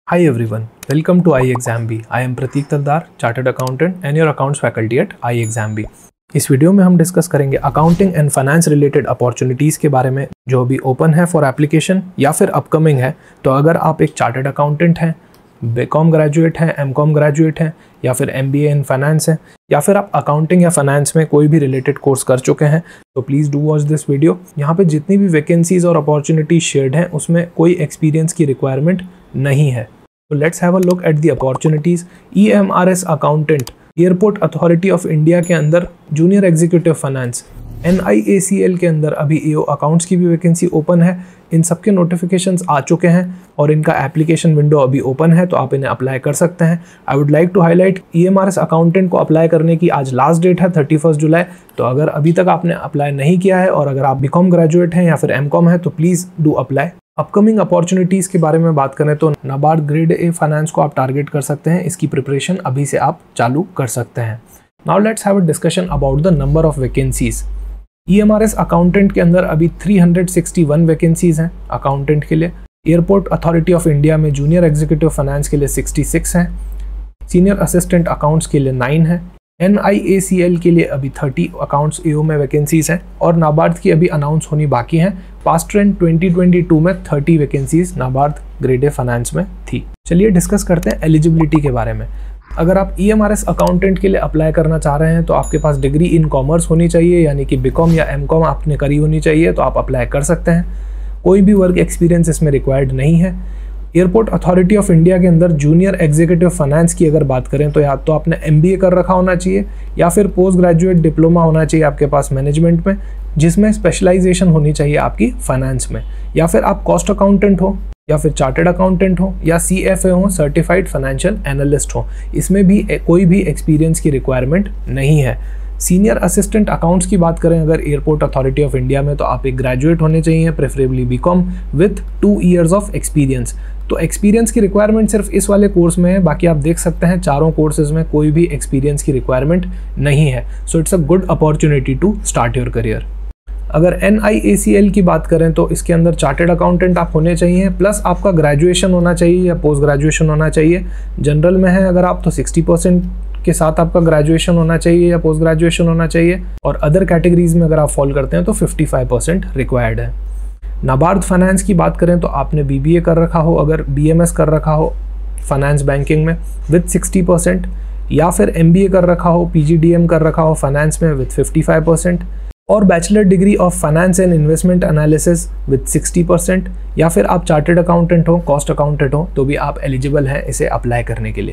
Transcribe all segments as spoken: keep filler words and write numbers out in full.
Hi everyone, welcome to iExamB. I am Pratik Taldar, Chartered Accountant and your Accounts faculty at iExamB. इस video में हम discuss करेंगे accounting and finance related opportunities के बारे में जो अभी ओपन है फॉर एप्लीकेशन या फिर अपकमिंग है। तो अगर आप एक चार्टर्ड अकाउंटेंट हैं, बीकॉम ग्रेजुएट हैं, एमकॉम ग्रेजुएट हैं या फिर एमबीए इन फाइनेंस हैं या फिर आप अकाउंटिंग या फाइनेंस में कोई भी रिलेटेड कोर्स कर चुके हैं तो please do watch this video. यहाँ पे जितनी भी वैकेंसीज और अपॉर्चुनिटीज शेयर्ड हैं उसमें कोई एक्सपीरियंस की रिक्वायरमेंट नहीं है। तो let's have a look at the opportunities. E M R S accountant, airport authority of India के अंदर junior executive finance, N I A C L के अंदर अभी ए ओ अकाउंट्स की भी वैकेंसी ओपन है। इन सब के नोटिफिकेशंस आ चुके हैं और इनका एप्लीकेशन विंडो अभी ओपन है तो आप इन्हें अप्लाई कर सकते हैं। I would like to highlight E M R S accountant को अप्लाई करने की आज लास्ट डेट है थर्टी फर्स्ट जुलाई। तो अगर अभी तक आपने अप्लाई नहीं किया है और अगर आप बीकॉम ग्रेजुएट हैं या फिर एमकॉम है तो please do apply. Upcoming opportunities के बारे में बात करें तो नाबार्ड ग्रेड ए फाइनेंस को आप टारगेट कर सकते हैं। इसकी प्रिपरेशन अभी से आप चालू कर सकते हैं। Now let's have a discussion about the number of vacancies. E M R S accountant के अंदर अभी three hundred sixty one vacancies हैं अकाउंटेंट के लिए। एयरपोर्ट अथॉरिटी ऑफ इंडिया में जूनियर एग्जीक्यूटिव फाइनेंस के लिए सिक्सटी सिक्स हैं। सीनियर असिस्टेंट अकाउंट्स के लिए नाइन है। N I A C L के लिए अभी थर्टी अकाउंट्स ए ओ में वैकेंसीज हैं और नाबार्ड की अभी अनाउंस होनी बाकी हैं। Past trend twenty twenty two में thirty vacancies NABARD grade A finance में थी। चलिए डिस्कस करते हैं एलिजिबिलिटी के बारे में। अगर आप E M R S accountant के लिए अप्लाई करना चाह रहे हैं तो आपके पास डिग्री इन कॉमर्स होनी चाहिए, यानी कि बीकॉम या एमकॉम आपने करी होनी चाहिए तो आप अप्लाई कर सकते हैं। कोई भी वर्क एक्सपीरियंस इसमें रिक्वायर्ड नहीं है। एयरपोर्ट अथॉरिटी ऑफ इंडिया के अंदर जूनियर एग्जीक्यूटिव फाइनेंस की अगर बात करें तो या तो आपने एम बी ए कर रखा होना चाहिए या फिर पोस्ट ग्रेजुएट डिप्लोमा होना चाहिए आपके पास मैनेजमेंट में, जिसमें स्पेशलाइजेशन होनी चाहिए आपकी फाइनेंस में, या फिर आप कॉस्ट अकाउंटेंट हो या फिर चार्टर्ड अकाउंटेंट हो या सी एफ ए हो, सर्टिफाइड फाइनेंशियल एनालिस्ट हो। इसमें भी कोई भी एक्सपीरियंस की रिक्वायरमेंट नहीं है। सीनियर असिस्टेंट अकाउंट्स की बात करें अगर एयरपोर्ट अथॉरिटी ऑफ इंडिया में तो आप एक ग्रेजुएट होने चाहिए, preferably BCom with two years of experience. तो एक्सपीरियंस की रिक्वायरमेंट सिर्फ इस वाले कोर्स में है, बाकी आप देख सकते हैं चारों कोर्सेज में कोई भी एक्सपीरियंस की रिक्वायरमेंट नहीं है। So it's a good opportunity to start your career. अगर N I A C L की बात करें तो इसके अंदर चार्टर्ड अकाउंटेंट आप होने चाहिए, प्लस आपका ग्रेजुएशन होना चाहिए या पोस्ट ग्रेजुएशन होना चाहिए। जनरल में है अगर आप तो सिक्सटी परसेंट के साथ आपका ग्रेजुएशन होना चाहिए या पोस्ट ग्रेजुएशन होना चाहिए, और अदर कैटेगरीज में अगर आप फॉल करते हैं तो फिफ्टी फाइव परसेंट रिक्वायर्ड है। नाबार्ड फाइनेंस की बात करें तो आपने बी बी ए कर रखा हो, अगर बी एम एस कर रखा हो फाइनेंस बैंकिंग में विथ सिक्सटी परसेंट, या फिर एम बी ए कर रखा हो, पी जी डी एम कर रखा हो फाइनेंस में विथ फिफ्टी फाइव परसेंट, और bachelor degree of finance and investment analysis with sixty percent, या फिर आप चार्टर्ड अकाउंटेंट हो, कॉस्ट अकाउंटेंट हो तो भी आप एलिजिबल हैं इसे अप्लाई करने के लिए।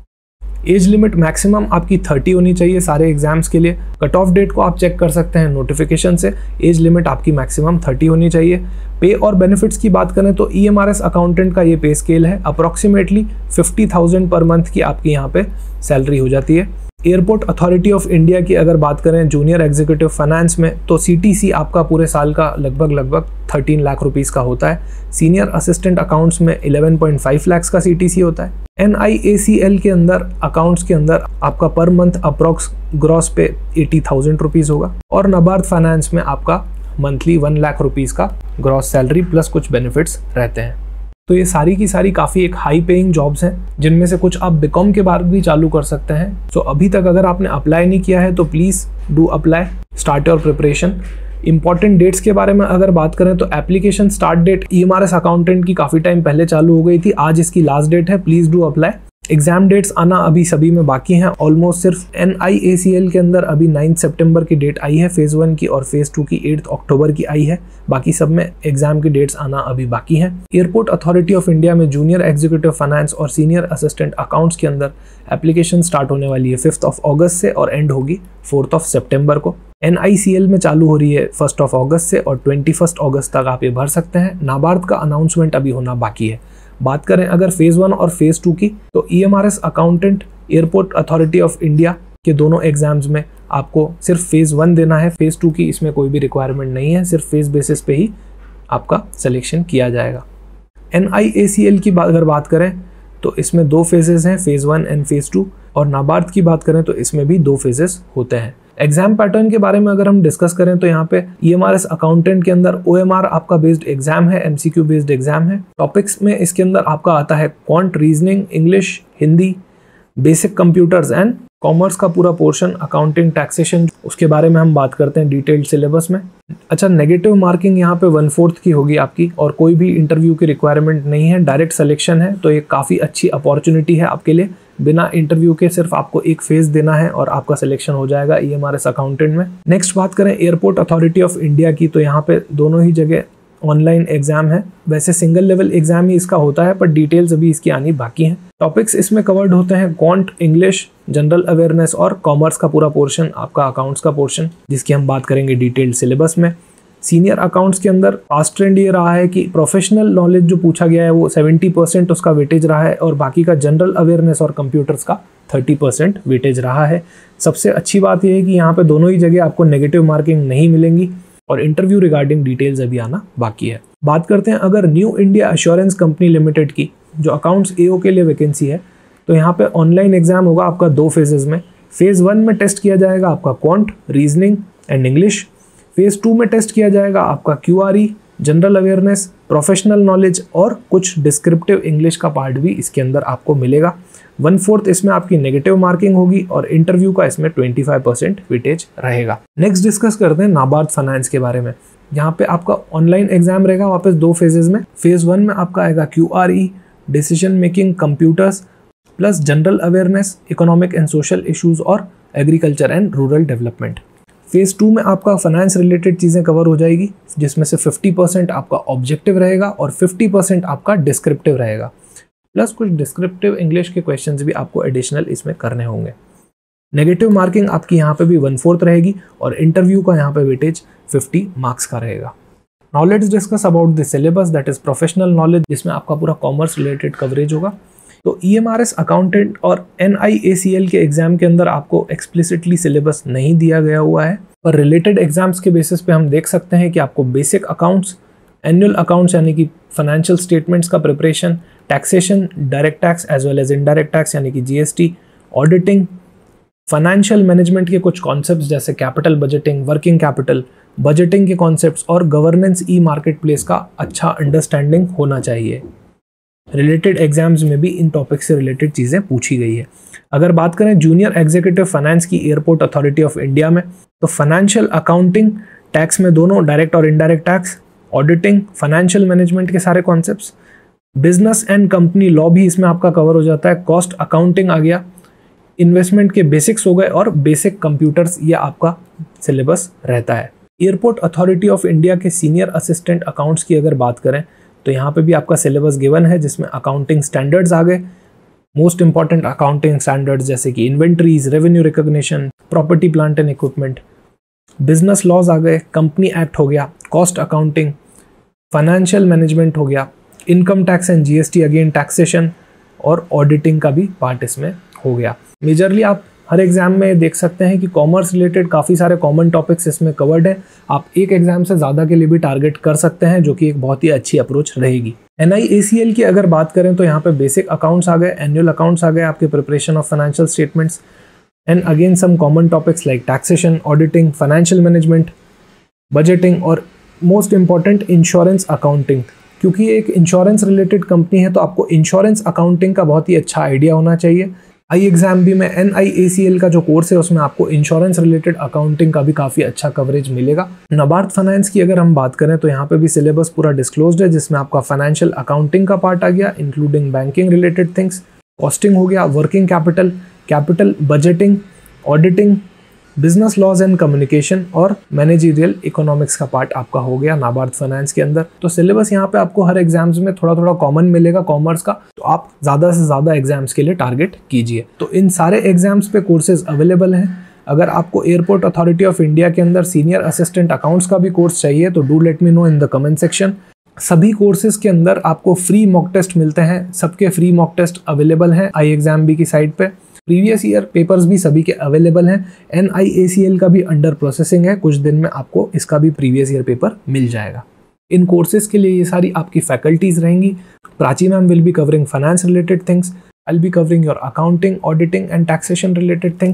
एज लिमिट मैक्सिमम आपकी थर्टी होनी चाहिए सारे एग्जाम्स के लिए। कट ऑफ डेट को आप चेक कर सकते हैं नोटिफिकेशन से। एज लिमिट आपकी मैक्सिमम थर्टी होनी चाहिए। पे और बेनिफिट्स की बात करें तो E M R S accountant का ये पे स्केल है, approximately fifty thousand per month की आपकी यहाँ पे सैलरी हो जाती है। एयरपोर्ट अथॉरिटी ऑफ इंडिया की अगर बात करें जूनियर एग्जीक्यूटिव फाइनेंस में तो सी टी सी आपका पूरे साल का लगभग लगभग थर्टीन लाख रुपीस का होता है। सीनियर असिस्टेंट अकाउंट्स में इलेवन पॉइंट फाइव लाख का सी टी सी होता है। N I A C L के अंदर अकाउंट्स के अंदर आपका per month approx gross pay eighty thousand rupees होगा, और नाबार्ड फाइनेंस में आपका मंथली वन लाख रुपीज़ का ग्रॉस सैलरी प्लस कुछ बेनिफिट्स रहते हैं। तो ये सारी की सारी काफ़ी एक हाई पेइंग जॉब्स हैं, जिनमें से कुछ आप बीकॉम के बाद भी चालू कर सकते हैं। सो so, अभी तक अगर आपने अप्लाई नहीं किया है तो please do apply, start your preparation. Important dates के बारे में अगर बात करें तो application start date E M R S accountant की काफ़ी टाइम पहले चालू हो गई थी, आज इसकी लास्ट डेट है। Please do apply. Exam dates आना अभी सभी में बाकी हैं ऑलमोस्ट। सिर्फ N I A C L के अंदर अभी नाइन्थ सितंबर की डेट आई है फेज़ वन की, और फेज़ टू की एट्थ अक्टूबर की आई है। बाकी सब में एग्जाम की डेट्स आना अभी बाकी हैं। एयरपोर्ट अथॉरिटी ऑफ इंडिया में जूनियर एग्जीक्यूटिव फाइनेंस और सीनियर असिस्टेंट अकाउंट्स के अंदर एप्लीकेशन स्टार्ट होने वाली है फिफ्थ ऑफ अगस्त से और एंड होगी फोर्थ ऑफ सितंबर को। एन आई सी एल में चालू हो रही है फर्स्ट ऑफ अगस्त से और ट्वेंटी फर्स्ट अगस्त तक आप ये भर सकते हैं। नाबार्ड का अनाउंसमेंट अभी होना बाकी है। बात करें अगर फेज़ वन और फेज़ टू की तो E M R S accountant airport authority of India के दोनों एग्जाम्स में आपको सिर्फ फेज़ वन देना है। फेज़ टू की इसमें कोई भी रिक्वायरमेंट नहीं है, सिर्फ फेज़ बेसिस पे ही आपका सिलेक्शन किया जाएगा। N I A C L की बात अगर बात करें तो इसमें दो फेजेस हैं, phase one and phase two, और नाबार्ड की बात करें तो इसमें भी दो फेजेस होते हैं। एग्जाम पैटर्न के बारे में अगर हम डिस्कस करें तो यहाँ पे E M R S accountant के अंदर ओ एम आर आपका बेस्ड एग्जाम है, M C Q based exam है। टॉपिक्स में इसके अंदर आपका आता है quant, reasoning, English, Hindi, basic computers and commerce का पूरा पोर्शन, अकाउंटिंग, टैक्सेशन, उसके बारे में हम बात करते हैं डिटेल्ड सिलेबस में। अच्छा, नेगेटिव मार्किंग यहाँ पे वन फोर्थ की होगी आपकी और कोई भी इंटरव्यू की रिक्वायरमेंट नहीं है, डायरेक्ट सिलेक्शन है। तो ये काफ़ी अच्छी अपॉर्चुनिटी है आपके लिए, बिना इंटरव्यू के सिर्फ आपको एक फेज देना है और आपका सिलेक्शन हो जाएगा E M R S accountant में। नेक्स्ट बात करें एयरपोर्ट अथॉरिटी ऑफ इंडिया की, तो यहाँ पे दोनों ही जगह ऑनलाइन एग्जाम है। वैसे सिंगल लेवल एग्जाम ही इसका होता है, पर डिटेल्स अभी इसकी आनी बाकी हैं। टॉपिक्स इसमें कवर्ड होते हैं क्वांट, इंग्लिश, जनरल अवेयरनेस और कॉमर्स का पूरा पोर्शन, आपका अकाउंट्स का पोर्शन, जिसकी हम बात करेंगे डिटेल्ड सिलेबस में। सीनियर अकाउंट्स के अंदर पास्ट ट्रेंड ये रहा है कि प्रोफेशनल नॉलेज जो पूछा गया है वो सेवेंटी परसेंट उसका वेटेज रहा है और बाकी का जनरल अवेयरनेस और कंप्यूटर्स का थर्टी परसेंट वेटेज रहा है। सबसे अच्छी बात यह है कि यहाँ पे दोनों ही जगह आपको नेगेटिव मार्किंग नहीं मिलेंगी और इंटरव्यू रिगार्डिंग डिटेल्स अभी आना बाकी है। बात करते हैं अगर New India Assurance Company Limited की, जो अकाउंट्स ए ओ के लिए वैकेंसी है, तो यहाँ पे ऑनलाइन एग्जाम होगा आपका दो फेजेस में। फेज वन में टेस्ट किया जाएगा आपका quant, reasoning and English. Phase two में टेस्ट किया जाएगा आपका Q R E, general awareness, professional knowledge और कुछ डिस्क्रिप्टिव इंग्लिश का पार्ट भी इसके अंदर आपको मिलेगा। वन फोर्थ इसमें आपकी नेगेटिव मार्किंग होगी और इंटरव्यू का इसमें ट्वेंटी फाइव परसेंट वेटेज रहेगा। नेक्स्ट डिस्कस करते हैं नाबार्ड फाइनेंस के बारे में। यहाँ पे आपका ऑनलाइन एग्जाम रहेगा वापस दो फेजेस में। फेज वन में आपका आएगा Q R E, decision making, computers plus general awareness, economic and social issues और agriculture and rural development. Phase two में आपका फाइनेंस रिलेटेड चीज़ें कवर हो जाएगी, जिसमें से फिफ्टी परसेंट आपका ऑब्जेक्टिव रहेगा और फिफ्टी परसेंट आपका डिस्क्रिप्टिव रहेगा, प्लस कुछ डिस्क्रिप्टिव इंग्लिश के क्वेश्चंस भी आपको एडिशनल इसमें करने होंगे। नेगेटिव मार्किंग आपकी यहाँ पे भी वन फोर्थ रहेगी और इंटरव्यू का यहाँ पे वेटेज फिफ्टी मार्क्स का रहेगा। Now let's discuss about the syllabus, that is professional knowledge, जिसमें आपका पूरा कॉमर्स रिलेटेड कवरेज होगा। तो E M R S accountant और N I A C L के एग्जाम के अंदर आपको एक्सप्लिसिटली सिलेबस नहीं दिया गया हुआ है, पर रिलेटेड एग्जाम्स के बेसिस पे हम देख सकते हैं कि आपको बेसिक अकाउंट्स, एनुअल अकाउंट्स यानी कि फाइनेंशियल स्टेटमेंट्स का preparation, taxation, direct tax as well as indirect tax यानी कि G S T, auditing, financial management के कुछ कॉन्सेप्ट्स जैसे capital budgeting, working capital, budgeting के कॉन्सेप्ट्स और गवर्नेंस ई मार्केट प्लेस का अच्छा अंडरस्टैंडिंग होना चाहिए। रिलेटेड एग्जाम्स में भी इन टॉपिक से रिलेटेड चीज़ें पूछी गई है। अगर बात करें जूनियर एग्जीक्यूटिव फाइनेंस की एयरपोर्ट अथॉरिटी ऑफ इंडिया में, तो फाइनेंशियल अकाउंटिंग, टैक्स में दोनों डायरेक्ट और indirect tax, auditing, financial management के सारे concepts, business and company law भी इसमें आपका कवर हो जाता है, कॉस्ट अकाउंटिंग आ गया, इन्वेस्टमेंट के बेसिक्स हो गए और बेसिक कंप्यूटर्स, ये आपका सिलेबस रहता है। एयरपोर्ट अथॉरिटी ऑफ इंडिया के सीनियर असिस्टेंट अकाउंट्स की अगर बात करें तो यहाँ पे भी आपका सिलेबस गिवन है, जिसमें अकाउंटिंग स्टैंडर्ड्स आ गए, मोस्ट इंपॉर्टेंट अकाउंटिंग स्टैंडर्ड्स जैसे कि inventories, revenue recognition, property plant and equipment, business laws आ गए, कंपनी एक्ट हो गया, कॉस्ट अकाउंटिंग, फाइनेंशियल मैनेजमेंट हो गया, income tax and G S T, again taxation और ऑडिटिंग का भी पार्ट इसमें हो गया। मेजरली आप हर एग्जाम में देख सकते हैं कि कॉमर्स रिलेटेड काफ़ी सारे कॉमन टॉपिक्स इसमें कवर्ड है। आप एक एग्जाम से ज़्यादा के लिए भी टारगेट कर सकते हैं, जो कि एक बहुत ही अच्छी अप्रोच रहेगी। N I A C L की अगर बात करें तो यहाँ पे बेसिक अकाउंट्स आ गए, एनुअल अकाउंट्स आ गए, आपके preparation of financial statements and again some common topics like taxation, auditing, financial management, budgeting और मोस्ट इंपॉर्टेंट इंश्योरेंस अकाउंटिंग। क्योंकि एक इंश्योरेंस रिलेटेड कंपनी है तो आपको इंश्योरेंस अकाउंटिंग का बहुत ही अच्छा आइडिया होना चाहिए। आई एग्जाम भी में N I A C L का जो कोर्स है उसमें आपको इंश्योरेंस रिलेटेड अकाउंटिंग का भी काफ़ी अच्छा कवरेज मिलेगा। नाबार्ड फाइनेंस की अगर हम बात करें तो यहाँ पे भी सिलेबस पूरा डिस्क्लोज्ड है, जिसमें आपका फाइनेंशियल अकाउंटिंग का पार्ट आ गया, including banking related things, costing हो गया, working capital, capital budgeting, auditing, business laws and communication और मैनेजरियल इकोनॉमिक्स का पार्ट आपका हो गया नाबार्ड फाइनेंस के अंदर। तो सिलेबस यहाँ पे आपको हर एग्जाम्स में थोड़ा थोड़ा कॉमन मिलेगा कॉमर्स का, तो आप ज़्यादा से ज़्यादा एग्जाम्स के लिए टारगेट कीजिए। तो इन सारे एग्जाम्स पे कोर्सेज अवेलेबल हैं। अगर आपको एयरपोर्ट अथॉरिटी ऑफ इंडिया के अंदर सीनियर असिस्टेंट अकाउंट्स का भी कोर्स चाहिए तो do let me know in the comment section. सभी कोर्सेज के अंदर आपको फ्री मॉक टेस्ट मिलते हैं, सबके फ्री मॉक टेस्ट अवेलेबल हैं आई एग्जाम बी की साइट पे। प्रीवियस ईयर पेपर्स भी सभी के अवेलेबल हैं। N I A C L का भी अंडर प्रोसेसिंग है, कुछ दिन में आपको इसका भी प्रीवियस ईयर पेपर मिल जाएगा। इन कोर्सेज के लिए ये सारी आपकी फैकल्टीज रहेंगी। Prachi ma'am will be covering finance related things, I will be covering your accounting, auditing and taxation related things.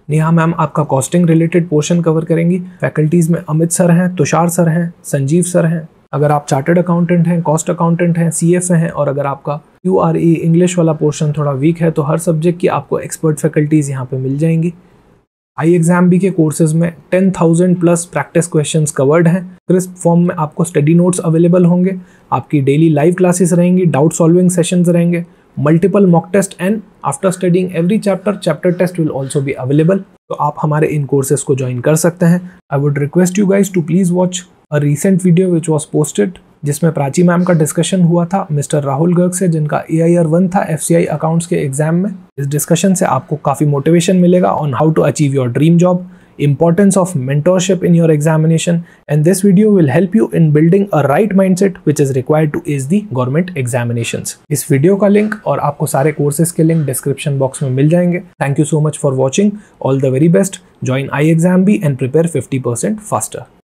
Neha ma'am आपका कॉस्टिंग रिलेटेड पोर्शन कवर करेंगी। फैकल्टीज में अमित सर हैं, तुषार सर हैं, संजीव सर हैं। अगर आप चार्टर्ड अकाउंटेंट हैं, कॉस्ट अकाउंटेंट हैं, सीएफ हैं और अगर आपका क्यूआरई इंग्लिश वाला पोर्शन थोड़ा वीक है तो हर सब्जेक्ट की आपको एक्सपर्ट फैकल्टीज यहाँ पे मिल जाएंगी। आई एग्जाम बी के कोर्सेज में ten thousand plus practice questions covered हैं। क्रिस्प फॉर्म में आपको स्टडी नोट्स अवेलेबल होंगे। आपकी डेली लाइव क्लासेस रहेंगी, डाउट सॉल्विंग सेशंस रहेंगे, multiple mock test and after studying every chapter chapter test will also be available. तो आप हमारे इन कोर्सेज को ज्वाइन कर सकते हैं। I would request you guys to please watch a recent video which was posted जिसमें Prachi ma'am का discussion हुआ था मिस्टर राहुल गर्ग से, जिनका ए आई आर वन था एफसीआई अकाउंट्स के एग्जाम में। इस डिस्कशन से आपको काफ़ी मोटिवेशन मिलेगा on how to achieve your dream job, importance of mentorship in your examination, and this video will help you in building a right mindset which is required to ace the government examinations. इस video का link और आपको सारे courses के link description box में मिल जाएंगे। Thank you so much for watching. All the very best. Join iExamBee and prepare fifty percent faster.